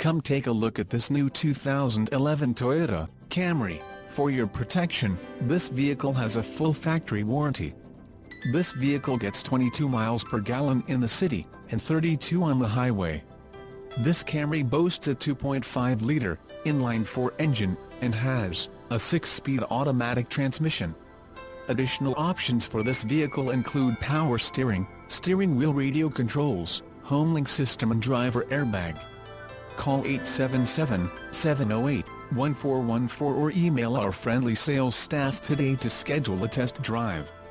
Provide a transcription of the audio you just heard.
Come take a look at this new 2011 Toyota Camry. For your protection, this vehicle has a full factory warranty. This vehicle gets 22 miles per gallon in the city, and 32 on the highway. This Camry boasts a 2.5-liter, inline-4 engine, and has a 6-speed automatic transmission. Additional options for this vehicle include power steering, steering wheel radio controls, homelink system and driver airbag. Call 877-708-1414 or email our friendly sales staff today to schedule a test drive.